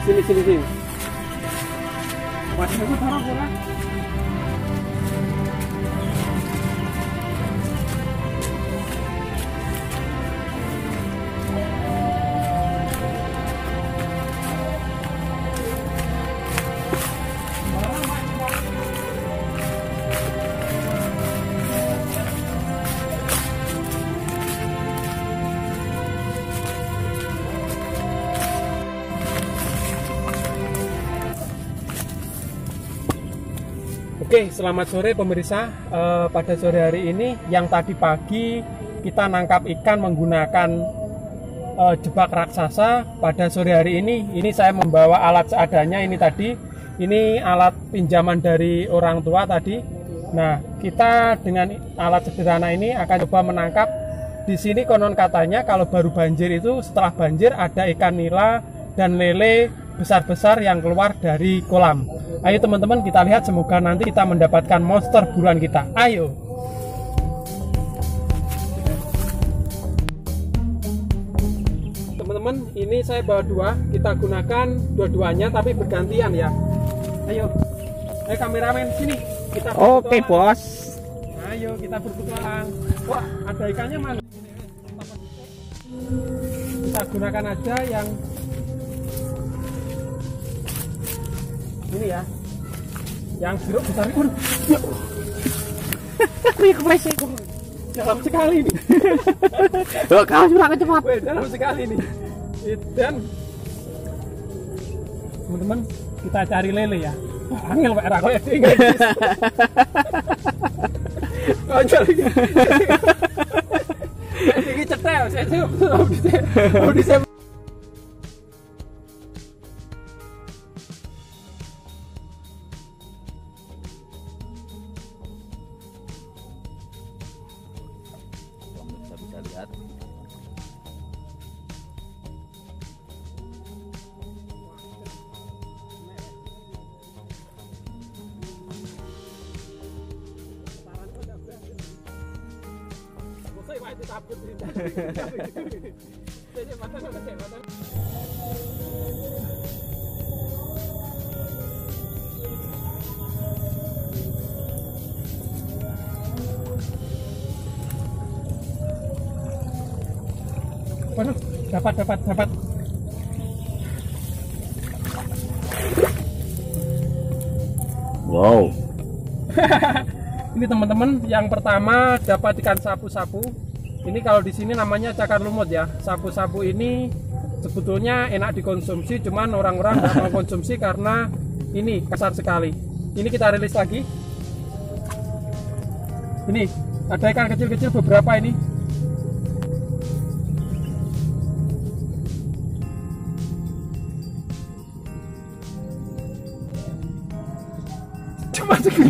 Sini sini sini. Masih aku taruh kurang. Oke, selamat sore pemirsa. Pada sore hari ini, yang tadi pagi kita nangkap ikan menggunakan jebak raksasa. Pada sore hari ini saya membawa alat seadanya. Ini tadi, ini alat pinjaman dari orang tua tadi. Nah, kita dengan alat sederhana ini akan coba menangkap. Di sini konon katanya kalau baru banjir itu, setelah banjir ada ikan nila dan lele besar-besar yang keluar dari kolam. Ayo teman-teman kita lihat, semoga nanti kita mendapatkan monster buruan kita. Ayo. Teman-teman, ini saya bawa dua. Kita gunakan dua-duanya tapi bergantian ya. Ayo. Ayo kameramen sini. Kita Oke, bos. Ayo kita berpetualang. Wah, ada ikannya mana? Kita gunakan aja yang ini ya, yang jeruk besar itu. Wih, kepleset. Dalam sekali nih. Loh, kau curang cepat. Wih, dalam sekali nih. Dan teman-teman kita cari lele ya. Wah, angel Pak Rako ya. Kau cari. Ini cetel, saya bisa. Bisa lihat. Waduh, dapat. Wow. Ini teman-teman, yang pertama dapat ikan sapu-sapu. Ini kalau di sini namanya cakar lumut ya. Sapu-sapu ini sebetulnya enak dikonsumsi, cuman orang-orang nggak mau konsumsi karena ini kasar sekali. Ini kita rilis lagi. Ini ada ikan kecil-kecil beberapa ini. Cuma segini.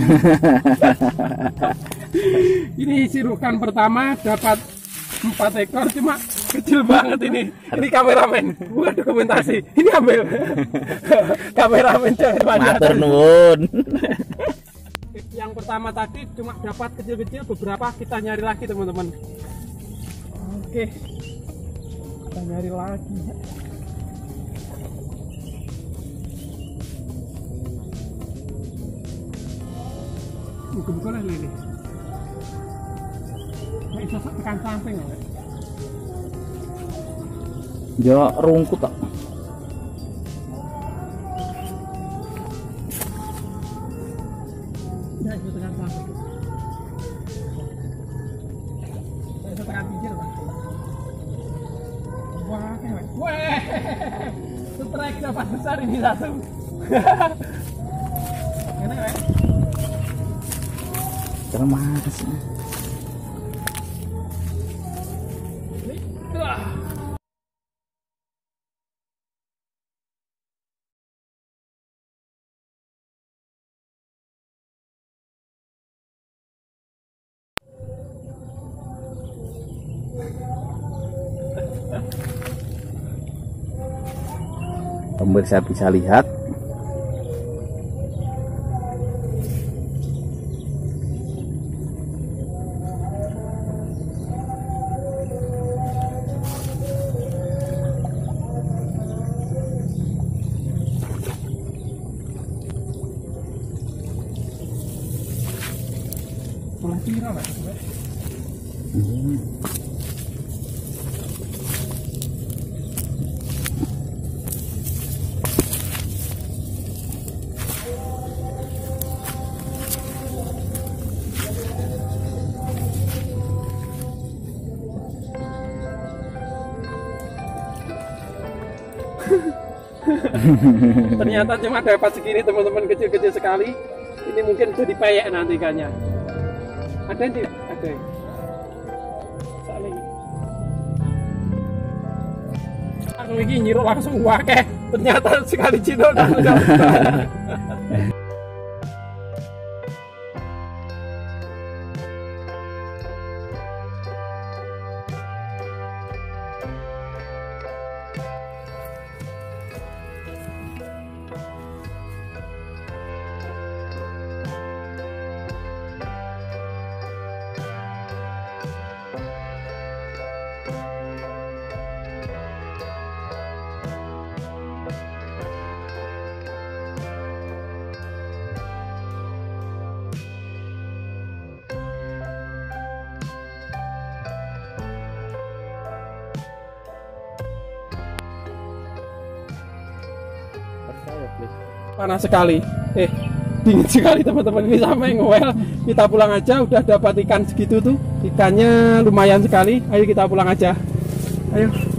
Ini sirukan pertama dapat 4 ekor, cuma kecil banget ini. Ini kameramen, bukan dokumentasi. Ini ambil kameramen jangan Matur nuwun. Yang pertama tadi cuma dapat kecil-kecil beberapa, kita nyari lagi teman-teman. Oke, kita nyari lagi. Bukan lele. Nggak bisa tekan samping loh. Ya rungkut tak. Nggak bisa tekan samping. Nggak bisa tekan pinggir Pak. Wah, kewek. Weh, strike dapat besar ini satu. Enak ya? Termas. Pemirsa bisa lihat pira Mas? Ternyata cuma dapat segini teman-teman, kecil-kecil sekali. Ini mungkin jadi peyek nanti ikannya. Ada nih, ada. Saling. Langsung ini nyiruk langsung wakeh. Ternyata sekali cino dan udah. Panas sekali, dingin sekali teman-teman. Ini sampai ngewel. Kita pulang aja, udah dapat ikan segitu tuh. Ikannya lumayan sekali. Ayo kita pulang aja. Ayo.